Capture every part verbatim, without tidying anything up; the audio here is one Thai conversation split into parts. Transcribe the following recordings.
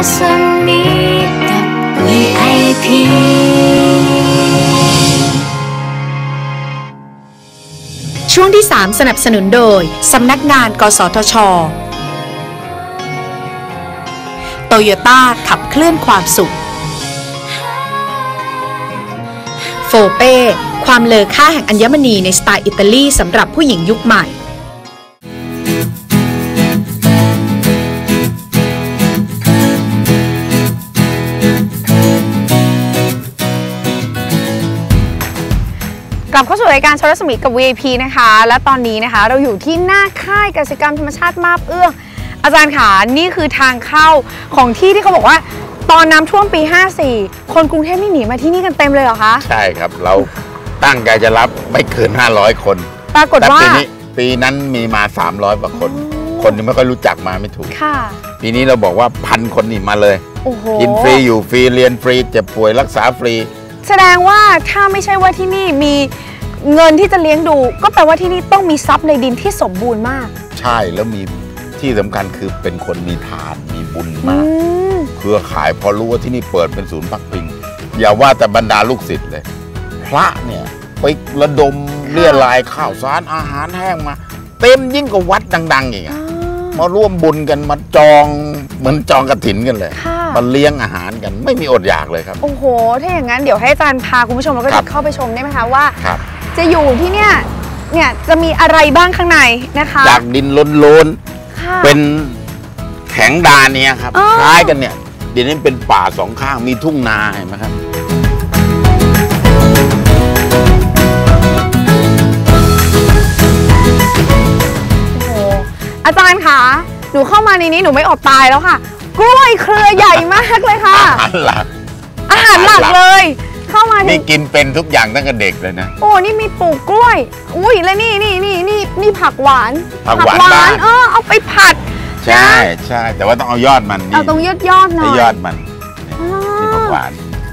สมีกับ วี ไอ พีช่วงที่สามสนับสนุนโดยสำนักงานกสทช.โตโยต้าขับเคลื่อนความสุขโฟเป้ความเลอค่าแห่งอัญมณีในสไตล์อิตาลีสำหรับผู้หญิงยุคใหม่กลับเข้าสู่รายการชลรัศมีกับ วี ไอ พี นะคะและตอนนี้นะคะเราอยู่ที่หน้าค่ายกสิกรรมธรรมชาติมาบเอื้องอาจารย์ขานี่คือทางเข้าของที่ที่เขาบอกว่าตอนน้ำท่วมปีห้าสี่คนกรุงเทพนี่หนีมาที่นี่กันเต็มเลยเหรอคะใช่ครับเราตั้งใจจะรับไม่เกินห้าร้อยคนปรากฏว่าปีนี้ปีนั้นมีมาสามร้อยกว่าคนคนที่ไม่ค่อยรู้จักมาไม่ถูกค่ะปีนี้เราบอกว่าพันคนนี่มาเลยโอ้โหกินฟรีอยู่ฟรีเรียนฟรีเจ็บป่วยรักษาฟรีแสดงว่าถ้าไม่ใช่ว่าที่นี่มีเงินที่จะเลี้ยงดูก็แปลว่าที่นี่ต้องมีทรัพย์ในดินที่สมบูรณ์มากใช่แล้วมีที่สำคัญคือเป็นคนมีทานมีบุญมากเครือข่ายพอรู้ว่าที่นี่เปิดเป็นศูนย์พักพิงอย่าว่าแต่บรรดาลูกศิษย์เลยพระเนี่ยไประดมเรียรายข้าวสารอาหารแห้งมาเต็มยิ่งกว่าวัดดังๆอย่างเงี้ยมาร่วมบุญกันมาจองเหมือนจองกฐินกันเลยมาเลี้ยงอาหารกันไม่มีอดอยากเลยครับโอ้โหถ้าอย่างนั้นเดี๋ยวให้อาจารย์พาคุณผู้ชมแล้วก็จะเข้าไปชมได้ไหมคะว่าจะอยู่ที่เนี่ยเนี่ยจะมีอะไรบ้างข้างในนะคะจากดินล้นๆเป็นแข็งดานเนี่ยครับคล้ายกันเนี่ยดินนี้เป็นป่าสองข้างมีทุ่งนาเห็นไหมครับโอ้อาจารย์คะหนูเข้ามาในนี้หนูไม่อดตายแล้วค่ะกล้วยเครือใหญ่มากเลยค่ะอาหารหลักอาหารหลักเลยเข้ามานี่กินเป็นทุกอย่างตั้งแต่เด็กเลยนะโอ้นี่มีปลูกกล้วยอุ้ยแล้วนี่นี่นี่นี่นี่ผักหวานผักหวานเออเอาไปผัดใช่ใช่แต่ว่าต้องเอายอดมันนี่เอาตรงยอดยอดหน่อยยอดมันนี่ผักหวาน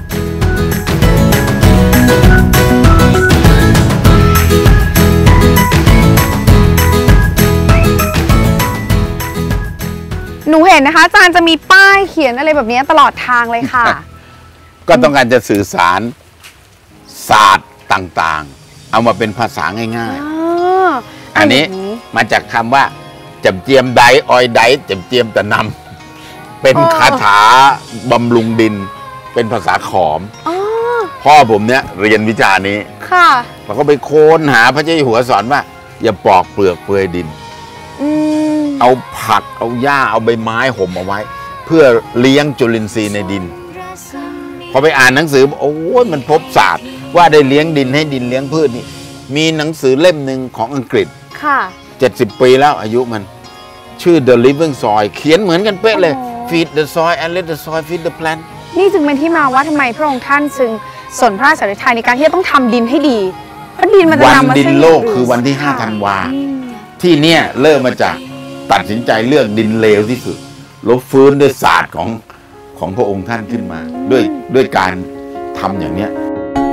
หนูเห็นนะคะอาจารย์จะมีป้ายเขียนอะไรแบบนี้ตลอดทางเลยค่ะก็ต้องการจะสื่อสารศาสตร์ต่างๆเอามาเป็นภาษาง่ายๆอันนี้มาจากคำว่าจำเจียมไดออยไดจำเจียมตะนำเป็นคาถาบำรุงดินเป็นภาษาขอมพ่อผมเนี่ยเรียนวิชานี้ค่ะเราก็ไปโค้นหาพระเจ้าอยู่หัวสอนว่าอย่าปอกเปลือกเปลือยดินเอาผักเอาหญ้าเอาใบไม้ห่มเอาไว้เพื่อเลี้ยงจุลินทรีย์ในดินพอไปอ่านหนังสือโอ้ยมันพบศาสตร์ว่าได้เลี้ยงดินให้ดินเลี้ยงพืชนี่มีหนังสือเล่มหนึ่งของอังกฤษค่ะเจ็ดสิบปีแล้วอายุมันชื่อ The Living Soil เขียนเหมือนกันเป๊ะเลย Feed the soil and let the soil feed the plant นี่จึงเป็นที่มาว่าทำไมพระองค์ท่านจึงสนพระราชฤทัยในการที่จะต้องทำดินให้ดีเพราะดินมันจะนำมาวันดินโลกคือวันที่ห้าธันวาที่เนี่ยเริ่มมาจากตัดสินใจเลือกดินเลวที่สุดแล้วฟื้นด้วยศาสตร์ของของพระองค์ท่านขึ้นมาด้วยด้วยการทำอย่างเนี้ย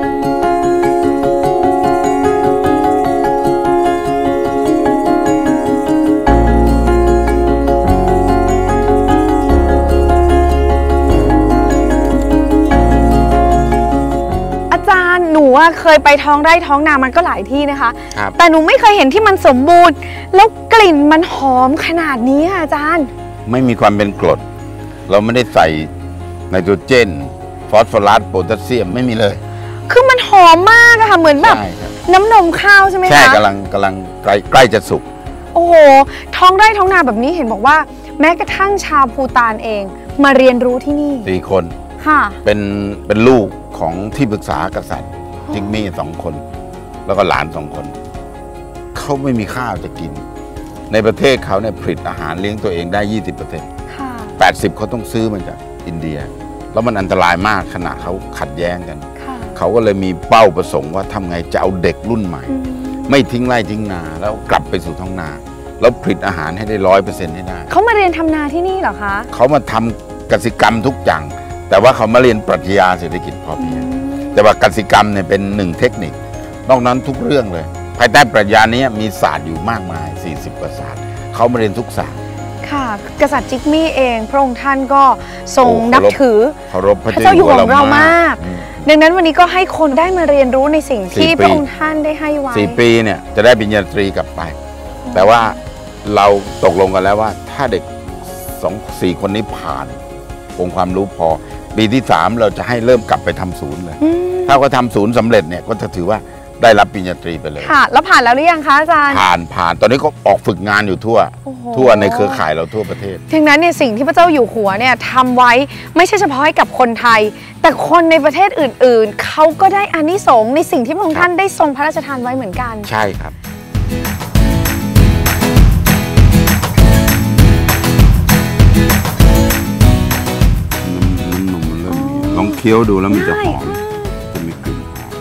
อาจารย์หนูเคยไปท้องไร่ท้องนามันก็หลายที่นะคะแต่หนูไม่เคยเห็นที่มันสมบูรณ์แล้วกลิ่นมันหอมขนาดนี้ค่ะอาจารย์ไม่มีความเป็นกรดเราไม่ได้ใส่ไนโตรเจนฟอสฟอรัสโพแทสเซียมไม่มีเลยคือมันหอมมากอะค่ะเหมือนแบบน้ำนมข้าวใช่ไหมคะใช่กำลังกำลังใกล้ใกล้จะสุกโอ้โหท้องไร่ท้องนาแบบนี้เห็นบอกว่าแม้กระทั่งชาวภูฏานเองมาเรียนรู้ที่นี่สี่คนค่ะเป็นเป็นลูกของที่ปรึกษากษัตริย์จิกมี่สองคนแล้วก็หลานสองคนเขาไม่มีข้าวจะกินในประเทศเขาเนี่ยผลิตอาหารเลี้ยงตัวเองได้ ยี่สิบเปอร์เซ็นต์ค่ะแปดสิบเขาต้องซื้อมาจากอินเดียแล้วมันอันตรายมากขณะเขาขัดแย้งกันเขาก็เลยมีเป้าประสงค์ว่าทำไงจะเอาเด็กรุ่นใหม่ไม่ทิ้งไร่ทิ้งนาแล้วกลับไปสู่ท้องนาแล้วผลิตอาหารให้ได้ร้อยเปอร์เซ็นต์ให้ได้เขามาเรียนทำนาที่นี่เหรอคะเขามาทำกสิกรรมทุกอย่างแต่ว่าเขามาเรียนปรัชญาเศรษฐกิจพอเพียงแต่ว่ากสิกรรมเนี่ยเป็นหนึ่งเทคนิคนอกนั้นทุกเรื่องเลยภายใต้ปรัชญานี้มีศาสตร์อยู่มากมายสี่สิบกว่าศาสตร์เขามาเรียนทุกศาสตร์ค่ะกษัตริย์จิกมี่เองพระองค์ท่านก็ทรงนับถือเคารพพระเจ้าอยู่หัวของเรามากอืมดังนั้นวันนี้ก็ให้คนได้มาเรียนรู้ในสิ่งที่พระองค์ท่านได้ให้ไว้สี่ปีเนี่ยจะได้ปริญญาตรีกลับไป แต่ว่าเราตกลงกันแล้วว่าถ้าเด็กสองสี่คนนี้ผ่านองค์ความรู้พอ ปีที่สามเราจะให้เริ่มกลับไปทำศูนย์เลยอืมถ้าเขาทำศูนย์สำเร็จเนี่ยก็จะถือว่าได้รับปริญญาตรีไปเลยค่ะ แล้วผ่านแล้วหรือยังคะอาจารย์ผ่านผ่านตอนนี้ก็ออกฝึกงานอยู่ทั่วโอ้โหทั่วในเครือข่ายเราทั่วประเทศดังนั้นเนี่ยสิ่งที่พระเจ้าอยู่หัวเนี่ยทำไว้ไม่ใช่เฉพาะให้กับคนไทย แต่คนในประเทศอื่นๆเขาก็ได้อานิสงส์ในสิ่งที่พระองค์ท่านได้ทรงพระราชทานไว้เหมือนกันใช่ครับน้ำนมมันเริ่มมีลองเคี้ยวดูแล้วมันจะหอมจะมีกลิ่นหอม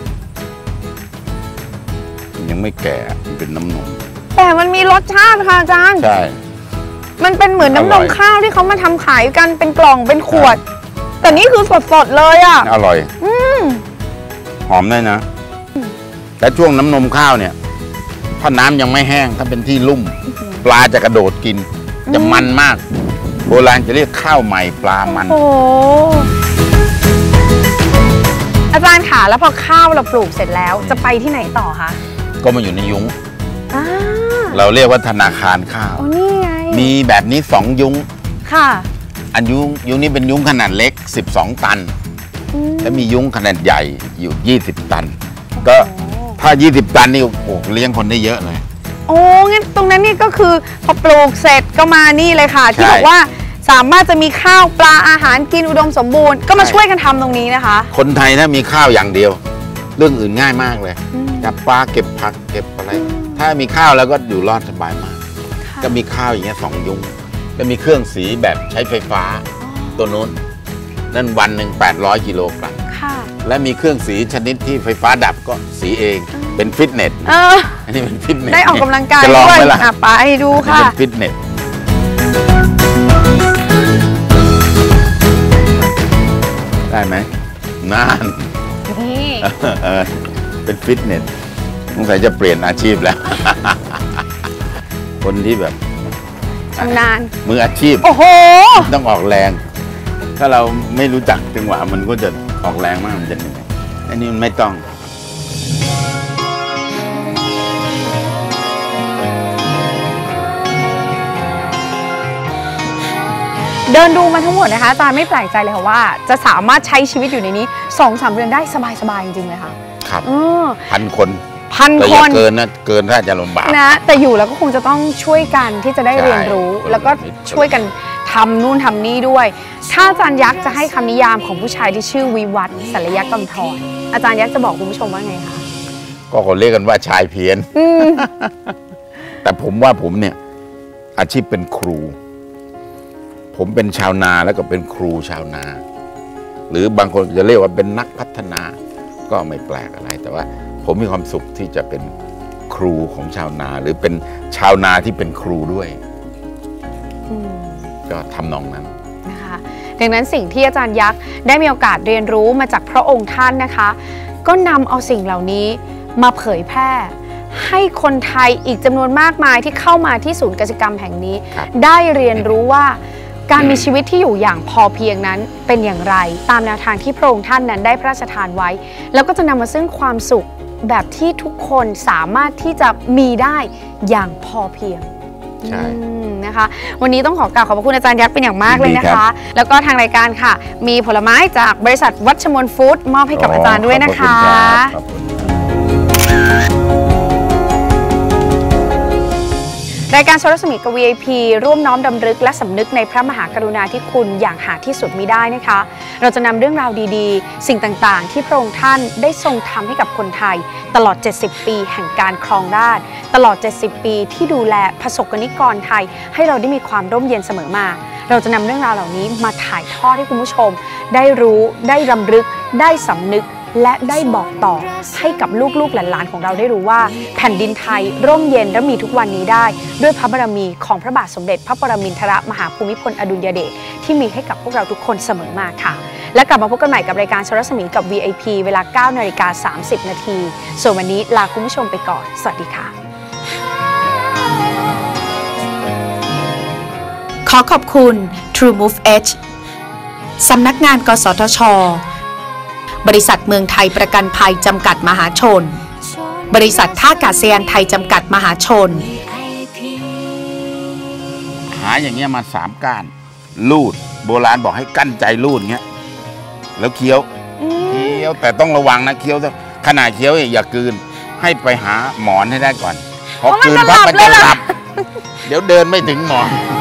ยังไม่แก่มันเป็นน้ำนมแต่มันมีรสชาติค่ะอาจารย์ใช่มันเป็นเหมือนน้ำนอร่มอยข้าวที่เขามาทำขายกันเป็นกล่องเป็นขวด แต่นี่คือสดๆเลยอ่ะอร่อยหอมได้นะ และช่วงน้ำนมข้าวเนี่ย ถ้าน้ำยังไม่แห้งถ้าเป็นที่ลุ่ม ปลาจะกระโดดกิน จะมันมาก โบราณจะเรียกข้าวใหม่ปลามันโอ้โหอาจารย์ค่ะแล้วพอข้าวเราปลูกเสร็จแล้วจะไปที่ไหนต่อคะก็มาอยู่ในยุ้งอ่าเราเรียกว่าธนาคารข้าวโอ้นี่ไงมีแบบนี้สองยุ้งค่ะอันยุ้งยุ้งนี้เป็นยุ้งขนาดเล็กสิบสองตันอืมและมียุ้งขนาดใหญ่อยู่ยี่สิบตัน ก็ถ้ายี่สิบตันนี่โอ้โหเลี้ยงคนได้เยอะเลยโอ้งั้นตรงนั้นนี่ก็คือพอปลูกเสร็จก็มานี่เลยค่ะ ที่ใช่บอกว่าสามารถจะมีข้าวปลาอาหารกินอุดมสมบูรณ์ก็มาใช่ช่วยกันทำตรงนี้นะคะคนไทยถ้ามีข้าวอย่างเดียว เรื่องอื่นง่ายมากเลยอืมจับปลาเก็บผักเก็บอะไร ถ้ามีข้าวแล้วก็อยู่รอดสบายมากค่ะก็มีข้าวอย่างเงี้ยสองยุ้งแล้วมีเครื่องสีแบบใช้ไฟฟ้าตัวนู้นนั่นวันหนึ่งแปดร้อยกิโลกรัมค่ะและมีเครื่องสีชนิดที่ไฟฟ้าดับก็สีเองเป็นฟิตเนสเอออันนี้เป็นฟิตเนสได้ออกกำลังกายจะลองด้วยไหมล่ะอ่ะไปดูอันนี้ค่ะเป็นฟิตเนสได้ไหมน่านนี่เออเป็นฟิตเนสสงสัยจะเปลี่ยนอาชีพแล้ว คนที่แบบชำนาญมืออาชีพโอ้โหต้องออกแรง ถ้าเราไม่รู้จักจังหวะมันก็จะออกแรงมากมันจะเหนื่อยอันนี้มันไม่ต้องเดินดูมาทั้งหมดนะคะอาจารย์ไม่แปลกใจเลยค่ะว่าจะสามารถใช้ชีวิตอยู่ในนี้ สองสาม เดือนได้สบายๆจริงๆเลยค่ะครับเออพันคนพันแต่คอย่าน เกินนะเกินถ้าจะลำบากนะแต่อยู่แล้วก็คงจะต้องช่วยกันที่จะได้ใช่เรียนรู้คนละแล้วก็นิดช่วยกันทำนู่นทำนี่ด้วย ถ้าอาจารย์ยักษ์จะให้คำนิยามของผู้ชายที่ชื่อวิวัฒน์ศัลยกำธรอาจารย์ยักษ์จะบอกคุณผู้ชมว่าไงคะก็เขาเรียกกันว่าชายเพี้ยนอืมแต่ผมว่าผมเนี่ย อาชีพเป็นครู ผมเป็นชาวนาแล้วก็เป็นครูชาวนา หรือบางคนจะเรียกว่าเป็นนักพัฒนา ก็ไม่แปลกอะไร แต่ว่าผมมีความสุขที่จะเป็นครูของชาวนา หรือเป็นชาวนาที่เป็นครูด้วยอืมก็ทำนองนั้นนะคะดังนั้นสิ่งที่อาจารย์ยักษ์ได้มีโอกาสเรียนรู้มาจากพระองค์ท่านนะคะ ก็นำเอาสิ่งเหล่านี้มาเผยแพร่ ให้คนไทยอีกจำนวนมากมายที่เข้ามาที่ศูนย์กิจกรรมแห่งนี้ครับได้เรียนรู้ว่าการมีชีวิตที่อยู่อย่างพอเพียงนั้นเป็นอย่างไร ตามแนวทางที่พระองค์ท่านนั้นได้พระราชทานไว้ แล้วก็จะนำมาซึ่งความสุขแบบที่ทุกคนสามารถที่จะมีได้อย่างพอเพียงใช่อืมนะคะ วันนี้ต้องขอกราบขอบพระคุณอาจารย์ยักษ์เป็นอย่างมากเลยนะยินดีครัคะบแล้วก็ทางรายการค่ะ มีผลไม้จากบริษัทวัชมนฟู้ดมอบให้กับอาจารย์ด้วยนะคะขอบณรับขอบคุณครับรายการโชว์รัศมีกับ วี ไอ พี ร่วมน้อมดำลึกและสำนึกในพระมหากรุณาธิคุณอย่างหาที่สุดมิได้นะคะ เราจะนำเรื่องราวดีๆ สิ่งต่างๆ ที่พระองค์ท่านได้ทรงทำให้กับคนไทย ตลอด เจ็ดสิบ ปีแห่งการครองราชย์ตลอด เจ็ดสิบ ปีที่ดูแลประสบกนิกรไทย ให้เราได้มีความร่มเย็นเสมอมา เราจะนำเรื่องราวเหล่านี้มาถ่ายทอดให้คุณผู้ชม ได้รู้ได้รำลึกได้สำนึก และได้บอกต่อให้กับลูกๆหลานๆของเราได้รู้ว่าแผ่นดินไทยร่มเย็นและมีทุกวันนี้ได้ ด้วยพระบารมีของพระบาทสมเด็จพระปรมินทรมหาภูมิพลอดุลยเดชที่มีให้กับพวกเราทุกคนเสมอมาค่ะและกลับมาพบกันใหม่กับรายการโชว์รัศมีกับ วี ไอ พี เวลา เก้านาฬิกาสามสิบนาทีส่วนวันนี้ลาคุณผู้ชมไปก่อนสวัสดีค่ะขอขอบคุณ True Move Edge สำนักงานกสทช.บริษัทเมืองไทยประกันภัยจำกัดมหาชนบริษัทท่าอากาศยานไทยจำกัดมหาชนหาอย่างเงี้ยมาสามก้านลูดโบราณบอกให้กั้นใจลูดเงี้ยแล้วเคี้ยวเคี้ยวแต่ต้องระวังนะเคี้ยวขนาดเคี้ยวอย่ากลืนให้ไปหาหมอนให้ได้ก่อนพอกลืนปั๊บมันจะหลับเดี๋ยวเดินไม่ถึงหมอน